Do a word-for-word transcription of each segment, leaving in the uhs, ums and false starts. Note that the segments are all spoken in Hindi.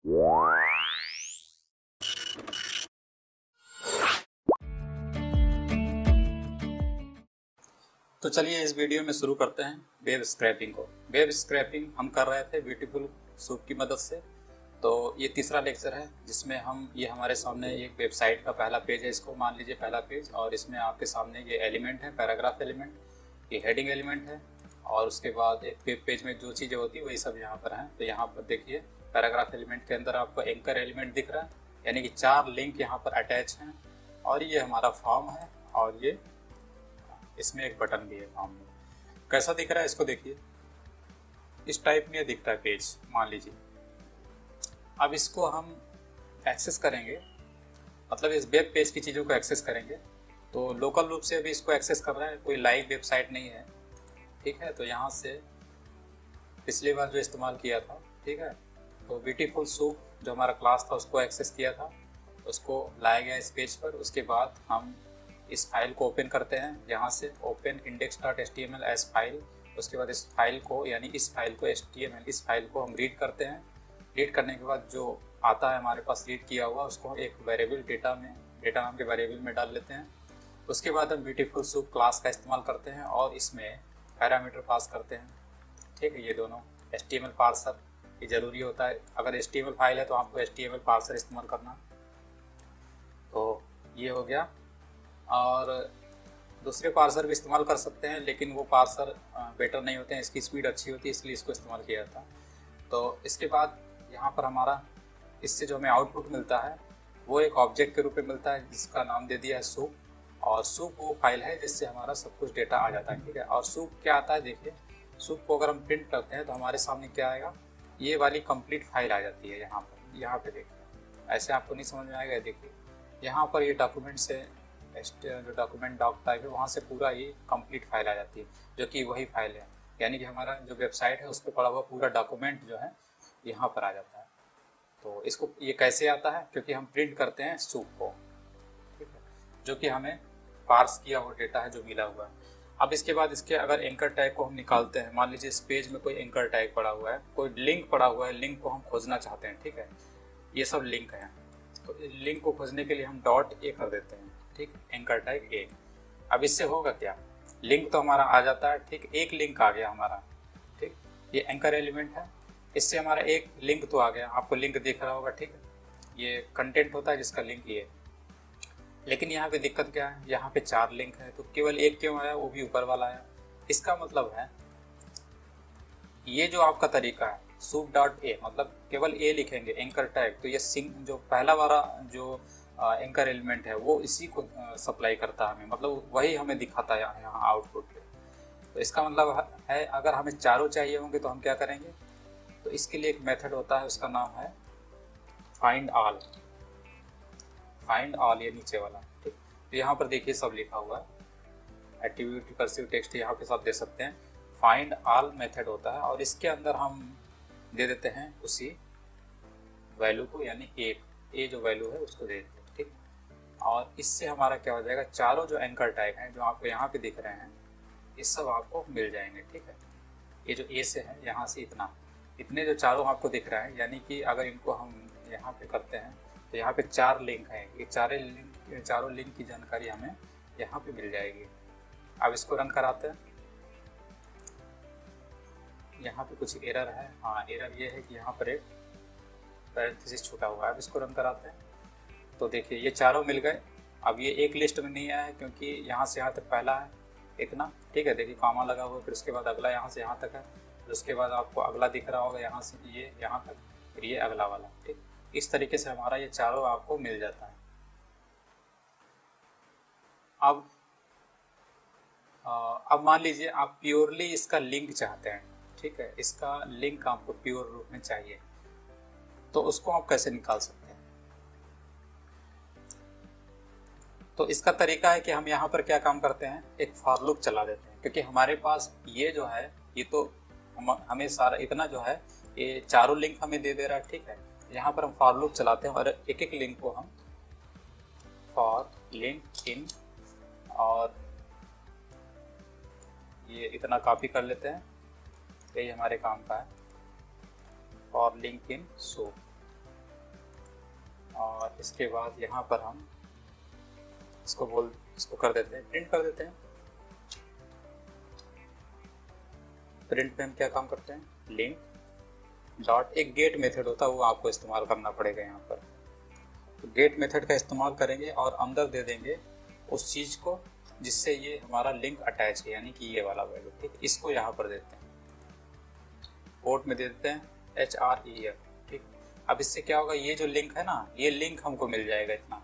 तो चलिए इस वीडियो में शुरू करते हैं वेब स्क्रैपिंग को। वेब स्क्रैपिंग हम कर रहे थे ब्यूटीफुल सूप की मदद से। तो ये तीसरा लेक्चर है जिसमें हम ये हमारे सामने एक वेबसाइट का पहला पेज है, इसको मान लीजिए पहला पेज, और इसमें आपके सामने ये एलिमेंट है, पैराग्राफ एलिमेंट, ये हेडिंग एलिमेंट है, और उसके बाद एक वेब पेज में जो चीज़ें होती है वही सब यहाँ पर हैं। तो यहाँ पर देखिए पैराग्राफ एलिमेंट के अंदर आपको एंकर एलिमेंट दिख रहा है, यानी कि चार लिंक यहाँ पर अटैच हैं, और ये हमारा फॉर्म है, और ये इसमें एक बटन भी है फॉर्म में। कैसा दिख रहा है इसको देखिए, इस टाइप में दिख रहा है पेज मान लीजिए। अब इसको हम एक्सेस करेंगे, मतलब इस वेब पेज की चीज़ों को एक्सेस करेंगे। तो लोकल रूप से अभी इसको एक्सेस कर रहा है, कोई लाइव वेबसाइट नहीं है, ठीक है। तो यहाँ से पिछली बार जो इस्तेमाल किया था, ठीक है, तो ब्यूटीफुल सूप जो हमारा क्लास था उसको एक्सेस किया था, उसको लाया गया इस पेज पर। उसके बाद हम इस फाइल को ओपन करते हैं, यहाँ से open index dot H T M L as file. उसके बाद इस फाइल को, यानी इस फाइल को एच टी एम एल, इस फाइल को हम रीड करते हैं। रीड करने के बाद जो आता है हमारे पास रीड किया हुआ, उसको एक वेरिएबल डेटा में, डेटा नाम के वेरिएबल में डाल लेते हैं। उसके बाद हम ब्यूटीफुल सूप क्लास का इस्तेमाल करते हैं और इसमें पैरामीटर पास करते हैं, ठीक है। ये दोनों H T M L parser ये ज़रूरी होता है, अगर H T M L file है तो आपको H T M L parser इस्तेमाल करना। तो ये हो गया, और दूसरे पार्सर भी इस्तेमाल कर सकते हैं, लेकिन वो पार्सर बेटर नहीं होते हैं, इसकी स्पीड अच्छी होती है, इसलिए इसको इस्तेमाल किया था। तो इसके बाद यहाँ पर हमारा इससे जो हमें आउटपुट मिलता है वो एक ऑब्जेक्ट के रूप में मिलता है, जिसका नाम दे दिया है सूप। और सूप वो फाइल है जिससे हमारा सब कुछ डेटा आ जाता है, ठीक है। और सूप क्या आता है, देखिए सूप को अगर हम प्रिंट करते हैं तो हमारे सामने क्या आएगा, ये वाली कंप्लीट फाइल आ जाती है। यहाँ पर यहाँ पे देखिए, ऐसे आपको नहीं समझ में आएगा, देखिए यहाँ पर ये डॉक्यूमेंट से जो डॉक्यूमेंट डॉक टाइप है वहाँ से पूरा ये कंप्लीट फाइल आ जाती है, जो कि वही फाइल है, यानी कि हमारा जो वेबसाइट है उस पर पड़ा हुआ पूरा डॉक्यूमेंट जो है यहाँ पर आ जाता है। तो इसको ये कैसे आता है, क्योंकि हम प्रिंट करते हैं सूप को, ठीक है, जो कि हमें पार्स किया हुआ डेटा है जो मिला हुआ है। अब इसके बाद इसके अगर एंकर टैग को हम निकालते हैं, मान लीजिए इस पेज में कोई एंकर टैग पड़ा हुआ है, कोई लिंक पड़ा हुआ है, लिंक को हम खोजना चाहते हैं, ठीक है, ये सब लिंक है। तो लिंक को खोजने के लिए हम डॉट ए कर देते हैं, ठीक, एंकर टैग ए। अब इससे होगा क्या, लिंक तो हमारा आ जाता है, ठीक, एक लिंक आ गया हमारा, ठीक, ये एंकर एलिमेंट है, इससे हमारा एक लिंक तो आ गया, आपको लिंक दिख रहा होगा, ठीक है, ये कंटेंट होता है जिसका लिंक ये। लेकिन यहाँ पे दिक्कत क्या है, यहाँ पे चार लिंक है, तो केवल एक क्यों आया, वो भी ऊपर वाला आया। इसका मतलब है ये जो आपका तरीका है सूप डॉट ए, मतलब केवल ए लिखेंगे एंकर टैग, तो ये सिंग जो पहला वाला जो एंकर एलिमेंट है वो इसी को सप्लाई करता है हमें, मतलब वही हमें दिखाता है यहाँ आउटपुट पे। तो इसका मतलब है अगर हमें चारों चाहिए होंगे तो हम क्या करेंगे, तो इसके लिए एक मेथड होता है, उसका नाम है फाइंड ऑल। फाइंड ऑल ये नीचे वाला, ठीक। तो यहाँ पर देखिए सब लिखा हुआ है, एट्रीब्यूट रिकर्सिव टेक्स्ट यहाँ पे सब दे सकते हैं। फाइंड ऑल मेथड होता है और इसके अंदर हम दे देते हैं उसी वैल्यू को, यानी ए ए जो वैल्यू है उसको दे देते हैं, ठीक। और इससे हमारा क्या हो जाएगा, चारों जो एंकर टैग हैं जो आपको यहाँ पे दिख रहे हैं ये सब आपको मिल जाएंगे, ठीक है। ये जो ए से है यहाँ से इतना, इतने जो चारों आपको दिख रहा है, यानी कि अगर इनको हम यहाँ पे करते हैं तो यहाँ पे चार लिंक हैं, ये चारे लिंक चारों लिंक की जानकारी हमें यहाँ पे मिल जाएगी। अब इसको रन कराते हैं, यहाँ पे कुछ एरर है, हाँ एरर ये है कि यहाँ पर एक पैरेंथेसिस छूटा हुआ है। अब इसको रन कराते हैं तो देखिए ये चारों मिल गए। अब ये एक लिस्ट में नहीं आया है क्योंकि यहाँ से यहाँ तक पहला है इतना, ठीक है, देखिए कॉमा लगा हुआ, फिर उसके बाद अगला यहाँ से यहाँ तक है, फिर उसके बाद आपको अगला दिख रहा होगा यहाँ से ये यहाँ तक, फिर ये अगला वाला, ठीक। इस तरीके से हमारा ये चारों आपको मिल जाता है। अब आ, अब मान लीजिए आप प्योरली इसका लिंक चाहते हैं, ठीक है, इसका लिंक आपको प्योर रूप में चाहिए, तो उसको आप कैसे निकाल सकते हैं। तो इसका तरीका है कि हम यहाँ पर क्या काम करते हैं, एक फॉर लूप चला देते हैं, क्योंकि हमारे पास ये जो है ये तो हम, हमें सारा इतना जो है ये चारों लिंक हमें दे दे रहा है, ठीक है। यहाँ पर हम फॉर लूप चलाते हैं और एक एक लिंक को हम फॉर लिंक इन, और ये इतना कॉपी कर लेते हैं, यही हमारे काम का है, फॉर लिंक इन सूप, और इसके बाद यहाँ पर हम इसको बोल इसको कर देते हैं, प्रिंट कर देते हैं। प्रिंट में हम क्या काम करते हैं, लिंक डॉट एक गेट मेथड होता है, वो आपको इस्तेमाल करना पड़ेगा यहाँ पर। तो गेट मेथड का इस्तेमाल करेंगे और अंदर दे देंगे उस चीज़ को जिससे ये हमारा लिंक अटैच है, यानी कि ये वाला वैल्यू, ठीक। इसको यहाँ पर देते हैं, पोर्ट में दे देते हैं एच आर ई एफ, ठीक। अब इससे क्या होगा, ये जो लिंक है ना, ये लिंक हमको मिल जाएगा इतना।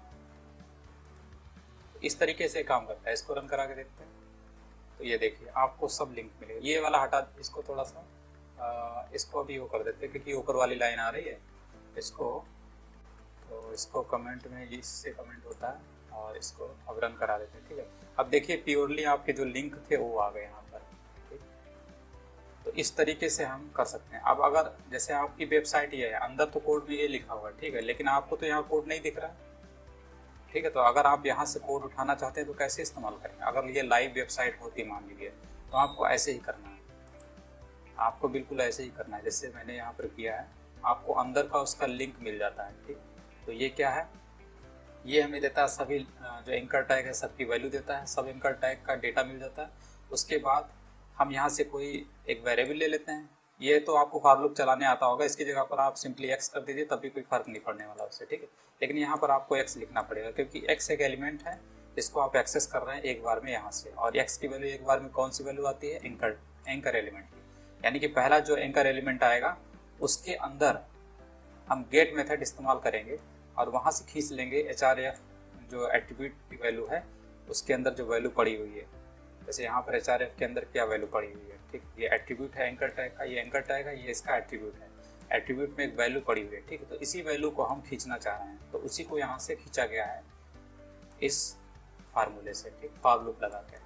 इस तरीके से काम करता है। इसको रन करा के देखते हैं तो ये देखिए आपको सब लिंक मिलेगा। ये वाला हटा, इसको थोड़ा सा आ, इसको अभी वो कर देते हैं क्योंकि ऊपर वाली लाइन आ रही है इसको, तो इसको कमेंट में इससे कमेंट होता है और इसको अब रन करा देते हैं, ठीक है। अब देखिए प्योरली आपके जो लिंक थे वो आ गए यहाँ पर, ठीक। तो इस तरीके से हम कर सकते हैं। अब अगर जैसे आपकी वेबसाइट ये है, अंदर तो कोड में ये लिखा हुआ है, ठीक है, लेकिन आपको तो यहाँ कोड नहीं दिख रहा है, ठीक है। तो अगर आप यहाँ से कोड उठाना चाहते हैं तो कैसे इस्तेमाल करेंगे। अगर ये लाइव वेबसाइट होती मान लीजिए, तो आपको ऐसे ही करना है, आपको बिल्कुल ऐसे ही करना है जैसे मैंने यहाँ पर किया है। आपको अंदर का उसका लिंक मिल जाता है, ठीक। तो ये क्या है, ये हमें देता है सभी जो एंकर टैग है सबकी वैल्यू देता है, सब एंकर टैग का डेटा मिल जाता है। उसके बाद हम यहाँ से कोई एक वेरिएबल ले लेते हैं। ये तो आपको फॉर लूप चलाने आता होगा, इसकी जगह पर आप सिंपली एक्स कर दीजिए, तभी कोई फर्क नहीं पड़ने वाला उससे, ठीक है। लेकिन यहाँ पर आपको एक्स लिखना पड़ेगा क्योंकि एक्स एक एलिमेंट है, इसको आप एक्सेस कर रहे हैं एक बार में यहाँ से। और एक्स की वैल्यू एक बार में कौन सी वैल्यू आती है, एंकर एंकर एलिमेंट की, यानी कि पहला जो एंकर एलिमेंट आएगा उसके अंदर हम गेट मेथड इस्तेमाल करेंगे और वहाँ से खींच लेंगे एच आर एफ जो एट्रीब्यूट की वैल्यू है, उसके अंदर जो वैल्यू पड़ी हुई है। जैसे यहाँ पर एच आर एफ के अंदर क्या वैल्यू पड़ी हुई है, ठीक। ये एट्रीब्यूट है एंकर टैग का, ये एंकर टैग है, ये इसका एट्रीब्यूट है। एट्रीब्यूट में एक वैल्यू पड़ी हुई है, ठीक है। तो इसी वैल्यू को हम खींचना चाह रहे हैं, तो उसी को यहाँ से खींचा गया है इस फार्मूले से, ठीक, फॉर लूप लगा के।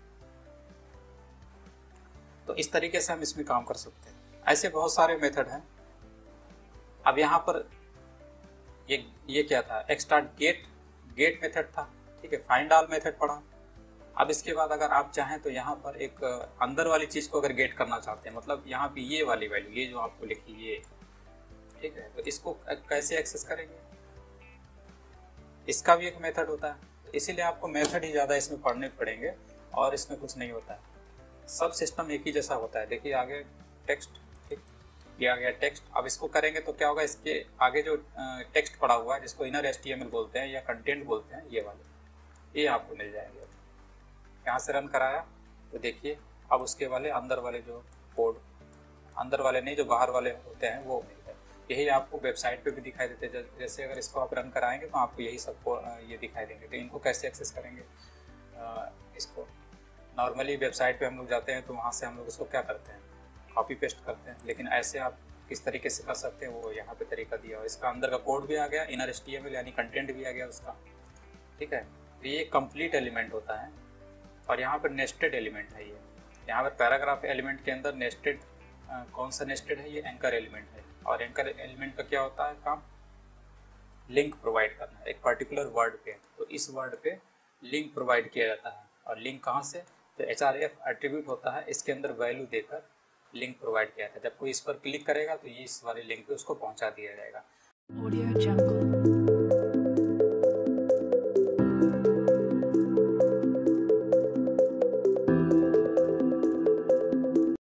तो इस तरीके से हम इसमें काम कर सकते हैं। ऐसे बहुत सारे मेथड हैं। अब यहाँ पर ये ये क्या था, एक्सट्राक्ट गेट गेट मेथड था, ठीक है। फाइंड ऑल मेथड पढ़ा। अब इसके बाद अगर आप चाहें तो यहाँ पर एक अंदर वाली चीज़ को अगर गेट करना चाहते हैं, मतलब यहाँ पे ये वाली वैल्यू, ये जो आपको लिखी ये, ठीक है, तो इसको कैसे एक्सेस करेंगे, इसका भी एक मेथड होता है। तो इसीलिए आपको मेथड ही ज़्यादा इसमें पढ़ने पड़ेंगे और इसमें कुछ नहीं होता है, सब सिस्टम एक ही जैसा होता है। देखिए आगे टेक्स्ट, ठीक, ये आ गया टेक्स्ट। अब इसको करेंगे तो क्या होगा, इसके आगे जो टेक्स्ट पड़ा हुआ है जिसको inner H T M L बोलते हैं या कंटेंट बोलते हैं, ये वाले ये आपको मिल जाएंगे। यहाँ से रन कराया तो देखिए अब उसके वाले अंदर वाले जो कोड, अंदर वाले नहीं जो बाहर वाले होते हैं वो मिल गए। यही आपको वेबसाइट पे भी दिखाई देते हैं। जैसे अगर इसको आप रन कराएंगे तो आपको यही सबको ये दिखाई देंगे। तो इनको कैसे एक्सेस करेंगे, आ, इसको नॉर्मली वेबसाइट पे हम लोग जाते हैं तो वहाँ से हम लोग उसको क्या करते हैं, कॉपी पेस्ट करते हैं। लेकिन ऐसे आप किस तरीके से कर सकते हैं वो यहाँ पे तरीका दिया हुआ। इसका अंदर का कोड भी आ गया, inner H T M L यानी कंटेंट भी आ गया उसका, ठीक है। तो ये कंप्लीट एलिमेंट होता है और यहाँ पर नेस्टेड एलिमेंट है। ये यहाँ पर पैराग्राफ एलिमेंट के अंदर नेस्टेड कौन सा नेस्टेड है, ये एंकर एलिमेंट है। और एंकर एलिमेंट का क्या होता है काम, लिंक प्रोवाइड करना है एक पर्टिकुलर वर्ड पे। तो इस वर्ड पे लिंक प्रोवाइड किया जाता है। और लिंक कहाँ से, तो एच आर एफ एट्रीब्यूट होता है, इसके अंदर वैल्यू देकर लिंक प्रोवाइड किया जाता है। जब कोई इस पर क्लिक करेगा तो ये इस वाले लिंक पे उसको पहुँचा दिया जाएगा।